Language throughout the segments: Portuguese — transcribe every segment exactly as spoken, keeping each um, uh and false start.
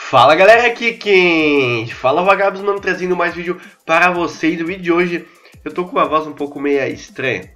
Fala galera, aqui quem fala Vagabos, mano, trazendo mais vídeo para vocês. No vídeo de hoje eu tô com uma voz um pouco meio estranha,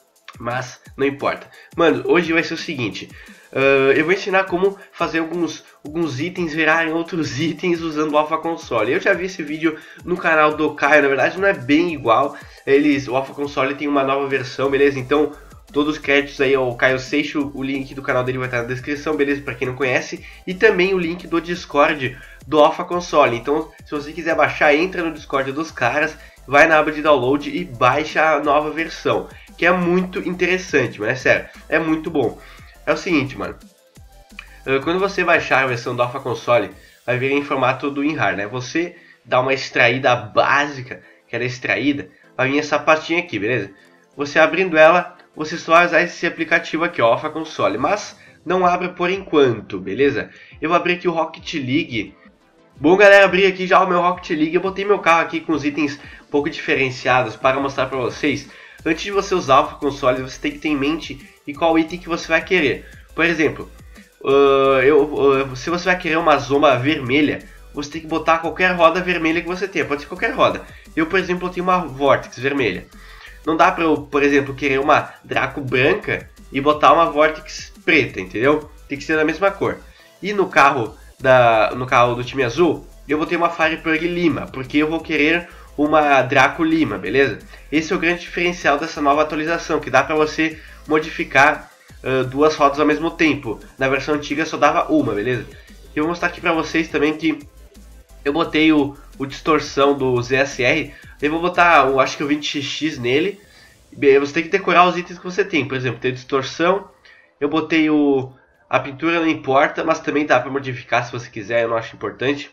mas não importa. Mano, hoje vai ser o seguinte, uh, eu vou ensinar como fazer alguns, alguns itens virarem outros itens usando o Alpha Console. Eu já vi esse vídeo no canal do Caio, na verdade não é bem igual. Eles, o Alpha Console tem uma nova versão, beleza? Então todos os créditos aí ao Caio Seixo, o link do canal dele vai estar na descrição, beleza? Para quem não conhece. E também o link do Discord do Alpha Console. Então, se você quiser baixar, entra no Discord dos caras, vai na aba de download e baixa a nova versão. Que é muito interessante, mas é sério, é muito bom. É o seguinte, mano. Quando você baixar a versão do Alpha Console, vai vir em formato do WinRAR, né? Você dá uma extraída básica, que era extraída, vai vir essa pastinha aqui, beleza? Você abrindo ela, você só vai usar esse aplicativo aqui, ó, Alpha Console, mas não abre por enquanto, beleza? Eu vou abrir aqui o Rocket League. Bom, galera, abri aqui já o meu Rocket League. Eu botei meu carro aqui com os itens um pouco diferenciados para mostrar para vocês. Antes de você usar o Alpha Console, você tem que ter em mente e qual item que você vai querer. Por exemplo, uh, eu, uh, se você vai querer uma zomba vermelha, você tem que botar qualquer roda vermelha que você tenha, pode ser qualquer roda. Eu, por exemplo, eu tenho uma Vortex vermelha. Não dá pra eu, por exemplo, querer uma Draco branca e botar uma Vortex preta, entendeu? Tem que ser da mesma cor. E no carro, da, no carro do time azul, eu vou ter uma Fireplug Lima, porque eu vou querer uma Draco Lima, beleza? Esse é o grande diferencial dessa nova atualização, que dá pra você modificar uh, duas rodas ao mesmo tempo. Na versão antiga só dava uma, beleza? Eu vou mostrar aqui pra vocês também que eu botei o, o distorção do Z S R. Eu vou botar, eu acho que o vinte X nele. Você tem que decorar os itens que você tem. Por exemplo, tem distorção. Eu botei o... A pintura não importa, mas também dá pra modificar se você quiser, eu não acho importante.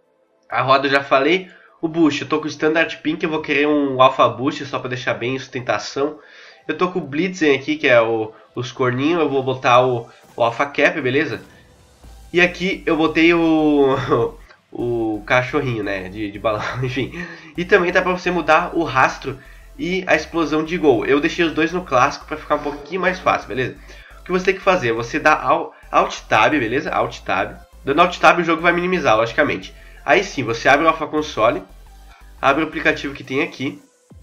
A roda eu já falei. O boost, eu tô com o Standard Pink, eu vou querer um Alpha Boost só pra deixar bem sustentação. Eu tô com o Blitzen aqui, que é o, os corninhos. Eu vou botar o, o Alpha Cap, beleza? E aqui eu botei o... o cachorrinho, né, de, de balão, enfim. E também dá pra você mudar o rastro e a explosão de gol. Eu deixei os dois no clássico pra ficar um pouquinho mais fácil, beleza? O que você tem que fazer? Você dá Alt Tab, beleza? Alt Tab. Dando Alt Tab o jogo vai minimizar, logicamente. Aí sim, você abre o Alpha Console, abre o aplicativo que tem aqui.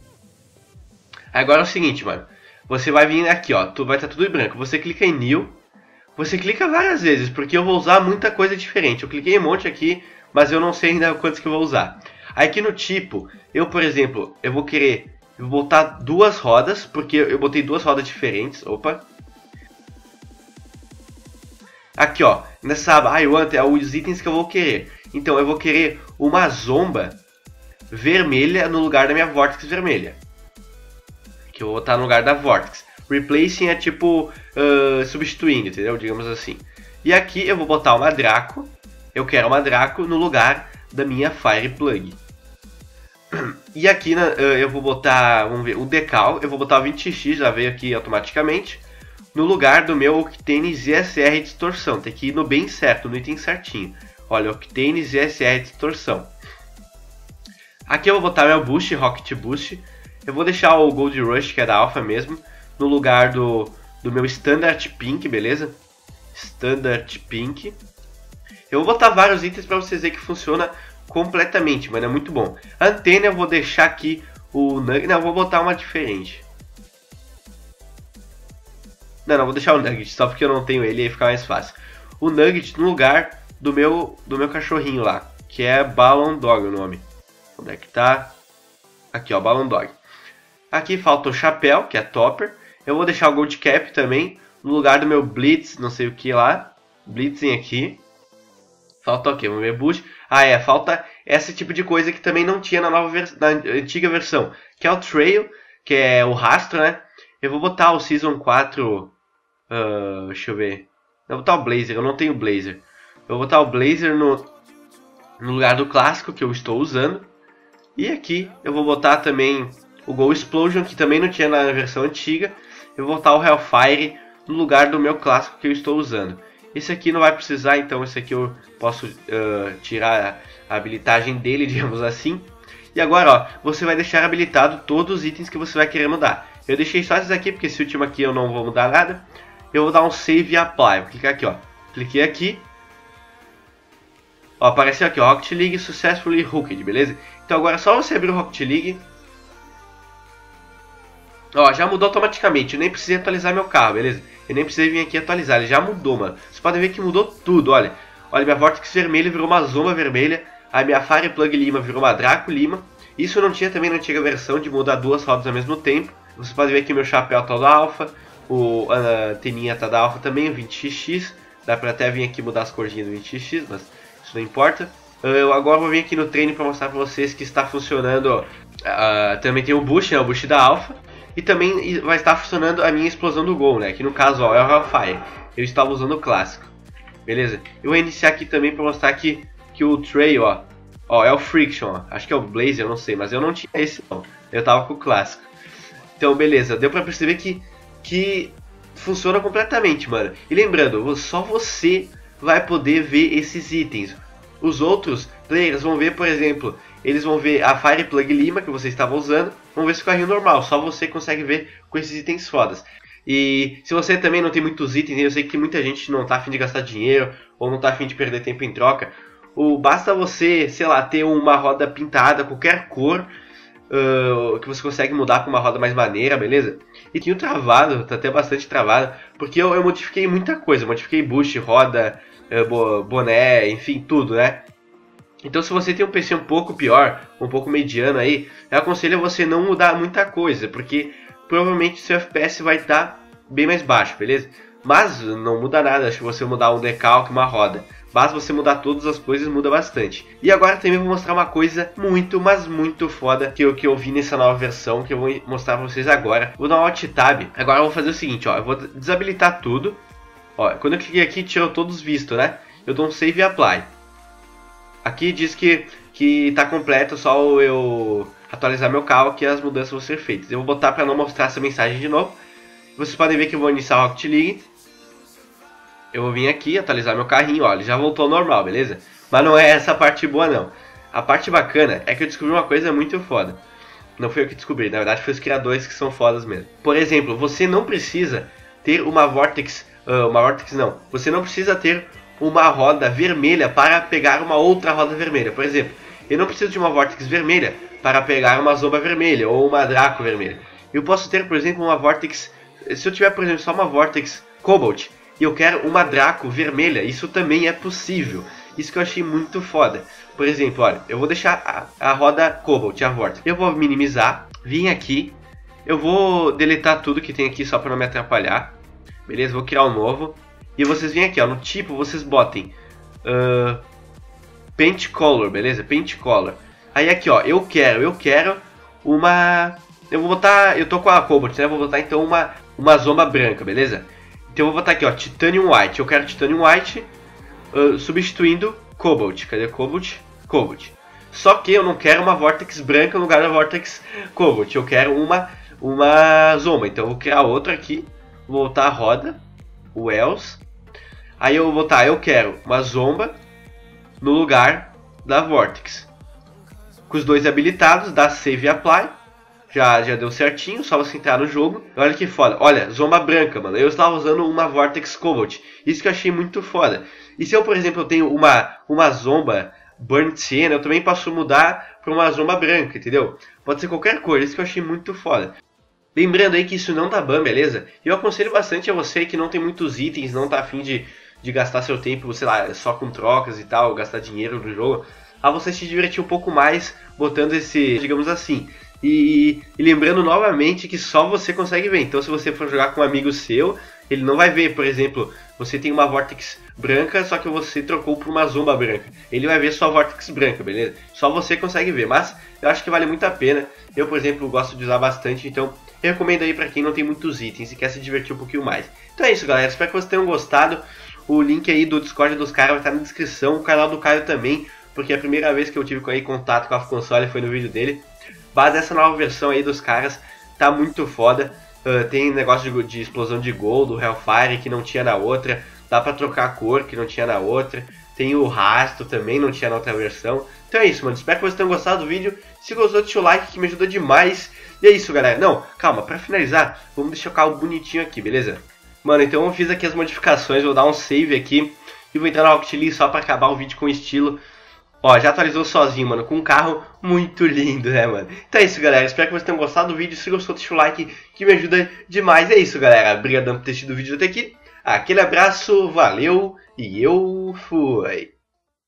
Agora é o seguinte, mano. Você vai vir aqui, ó, tu, vai estar tudo em branco. Você clica em New. Você clica várias vezes, porque eu vou usar muita coisa diferente. Eu cliquei em um monte aqui, mas eu não sei ainda quantos que eu vou usar. Aqui no tipo, eu por exemplo, eu vou querer eu vou botar duas rodas, porque eu botei duas rodas diferentes. Opa. Aqui ó, nessa aba I want é os itens que eu vou querer. Então eu vou querer uma zomba vermelha no lugar da minha Vortex vermelha. Que eu vou botar no lugar da Vortex. Replacing é tipo uh, substituindo, entendeu? Digamos assim. E aqui eu vou botar uma Draco. Eu quero uma Draco no lugar da minha Fireplug. E aqui na, eu vou botar, vamos ver, o Decal. Eu vou botar o vinte X, já veio aqui automaticamente. No lugar do meu Octane Z S R Distorção. Tem que ir no bem certo, no item certinho. Olha, Octane Z S R Distorção. Aqui eu vou botar meu Boost, Rocket Boost. Eu vou deixar o Gold Rush, que é da Alpha mesmo, no lugar do, do meu Standard Pink, beleza? Standard Pink. Eu vou botar vários itens para vocês verem que funciona completamente, mano, é muito bom. A antena eu vou deixar aqui o Nugget, não, eu vou botar uma diferente. Não, não, vou deixar o Nugget, só porque eu não tenho ele, aí fica mais fácil. O Nugget no lugar do meu, do meu cachorrinho lá, que é Ballon Dog o nome. Onde é que tá? Aqui, ó, Ballon Dog. Aqui falta o chapéu, que é Topper. Eu vou deixar o Gold Cap também no lugar do meu Blitz, não sei o que lá. Blitzen aqui. Falta o quê? Vamos ver Boost. Ah, é. Falta esse tipo de coisa que também não tinha na, nova vers na antiga versão. Que é o Trail, que é o rastro, né? Eu vou botar o Season quatro... Uh, deixa eu ver. Eu vou botar o Blazer. Eu não tenho Blazer. Eu vou botar o Blazer no, no lugar do clássico que eu estou usando. E aqui eu vou botar também o Go Explosion, que também não tinha na versão antiga. Eu vou botar o Hellfire no lugar do meu clássico que eu estou usando. Esse aqui não vai precisar, então esse aqui eu posso uh, tirar a habilitagem dele, digamos assim. E agora, ó, você vai deixar habilitado todos os itens que você vai querer mudar. Eu deixei só esses aqui, porque esse último aqui eu não vou mudar nada. Eu vou dar um Save e Apply. Vou clicar aqui, ó. Cliquei aqui. Ó, apareceu aqui, ó, Rocket League Successfully Hooked, beleza? Então agora é só você abrir o Rocket League. Ó, já mudou automaticamente, eu nem precisei atualizar meu carro, beleza? Eu nem precisei vir aqui atualizar, ele já mudou, mano. Vocês podem ver que mudou tudo, olha. Olha, minha Vortex vermelha virou uma Zoma vermelha. A minha Fire Plug Lima virou uma Draco Lima. Isso não tinha também na antiga versão, de mudar duas rodas ao mesmo tempo. Vocês podem ver que meu chapéu tá da Alpha. O, a anteninha tá da Alpha também, o vinte X X. Dá pra até vir aqui mudar as corzinhas do vinte X X, mas isso não importa. Eu agora vou vir aqui no treino para mostrar para vocês que está funcionando. Ó, uh, também tem o boost, né, o boost da Alpha. E também vai estar funcionando a minha explosão do gol, né? Que no caso, ó, é o Hellfire. Eu estava usando o clássico. Beleza? Eu vou iniciar aqui também para mostrar que, que o Trail, ó, ó, é o Friction, ó. Acho que é o Blaze, eu não sei, mas eu não tinha esse não. Eu tava com o clássico. Então, beleza. Deu para perceber que, que funciona completamente, mano. E lembrando, só você vai poder ver esses itens. Os outros players vão ver, por exemplo, eles vão ver a Fire Plug Lima que você estava usando, vão ver esse carrinho normal, só você consegue ver com esses itens fodas. E se você também não tem muitos itens, eu sei que muita gente não tá afim de gastar dinheiro, ou não tá afim de perder tempo em troca, o, basta você, sei lá, ter uma roda pintada, qualquer cor, uh, que você consegue mudar para uma roda mais maneira, beleza? E tinha travado, tá até bastante travado, porque eu, eu modifiquei muita coisa, modifiquei boost, roda, boné, enfim, tudo, né? Então se você tem um P C um pouco pior, um pouco mediano aí, eu aconselho você não mudar muita coisa, porque provavelmente seu F P S vai estar bem mais baixo, beleza? Mas não muda nada se você mudar um decalque, uma roda. Basta você mudar todas as coisas, muda bastante. E agora também vou mostrar uma coisa muito, mas muito foda que eu, que eu vi nessa nova versão, que eu vou mostrar pra vocês agora. Vou dar um Alt Tab. Agora eu vou fazer o seguinte, ó, eu vou desabilitar tudo. Ó, quando eu cliquei aqui, tirou todos vistos, né? Eu dou um Save e Apply. Aqui diz que, que tá completo, só eu atualizar meu carro que as mudanças vão ser feitas. Eu vou botar para não mostrar essa mensagem de novo. Vocês podem ver que eu vou iniciar o Rocket League. Eu vou vir aqui, atualizar meu carrinho, ó, ele já voltou ao normal, beleza? Mas não é essa a parte boa, não. A parte bacana é que eu descobri uma coisa muito foda. Não foi eu que descobri, na verdade foi os criadores que são fodas mesmo. Por exemplo, você não precisa ter uma Vortex... Uh, uma Vortex não, você não precisa ter uma roda vermelha para pegar uma outra roda vermelha. Por exemplo, eu não preciso de uma Vortex vermelha para pegar uma Zoma vermelha ou uma Draco vermelha. Eu posso ter, por exemplo, uma Vortex, se eu tiver, por exemplo, só uma Vortex Cobalt e eu quero uma Draco vermelha, isso também é possível. Isso que eu achei muito foda. Por exemplo, olha, eu vou deixar a, a roda Cobalt, a Vortex. Eu vou minimizar, vim aqui, eu vou deletar tudo que tem aqui só para não me atrapalhar. Beleza, vou criar um novo. E vocês vêm aqui, ó, no tipo, vocês botem uh, Paint Color, beleza? Paint Color. Aí aqui, ó, eu quero, eu quero uma... Eu vou botar, eu tô com a Cobalt, né? Eu vou botar então uma, uma Zoma branca, beleza? Então eu vou botar aqui, ó, Titanium White. Eu quero Titanium White uh, substituindo Cobalt. Cadê Cobalt? Cobalt. Só que eu não quero uma Vortex branca no lugar da Vortex Cobalt. Eu quero uma, uma Zoma. Então eu vou criar outra aqui. Vou botar a roda, o Else. Aí eu vou botar, eu quero uma Zomba no lugar da Vortex. Com os dois habilitados, dá Save e Apply. Já, já deu certinho, só você entrar no jogo. Olha que foda, olha, Zomba branca, mano. Eu estava usando uma Vortex Cobalt. Isso que eu achei muito foda. E se eu, por exemplo, eu tenho uma, uma Zomba Burnt Sienna, eu também posso mudar para uma Zomba branca, entendeu? Pode ser qualquer cor, isso que eu achei muito foda. Lembrando aí que isso não dá ban, beleza? Eu aconselho bastante a você que não tem muitos itens, não tá afim de, de gastar seu tempo, sei lá, só com trocas e tal, gastar dinheiro no jogo, a você se divertir um pouco mais botando esse, digamos assim. E, e lembrando novamente que só você consegue ver, então se você for jogar com um amigo seu, ele não vai ver, por exemplo, você tem uma Vortex branca, só que você trocou por uma Zomba branca. Ele vai ver sua Vortex branca, beleza? Só você consegue ver, mas eu acho que vale muito a pena. Eu, por exemplo, gosto de usar bastante, então eu recomendo aí pra quem não tem muitos itens e quer se divertir um pouquinho mais. Então é isso, galera. Espero que vocês tenham gostado. O link aí do Discord dos caras vai estar na descrição. O canal do Caio também, porque a primeira vez que eu tive aí contato com a console foi no vídeo dele. Mas essa nova versão aí dos caras tá muito foda. Uh, tem negócio de, de explosão de gol do Hellfire que não tinha na outra. Dá pra trocar a cor que não tinha na outra. Tem o rastro também, não tinha na outra versão. Então é isso, mano. Espero que vocês tenham gostado do vídeo. Se gostou, deixa o like que me ajuda demais. E é isso, galera. Não, calma. Pra finalizar, vamos deixar o carro bonitinho aqui, beleza? Mano, então eu fiz aqui as modificações. Vou dar um save aqui. E vou entrar na Rocket League só pra acabar o vídeo com estilo. Ó, já atualizou sozinho, mano, com um carro muito lindo, né, mano? Então é isso, galera. Espero que vocês tenham gostado do vídeo. Se gostou, deixa o like, que me ajuda demais. É isso, galera. Obrigadão por ter assistido o vídeo até aqui. Aquele abraço, valeu e eu fui.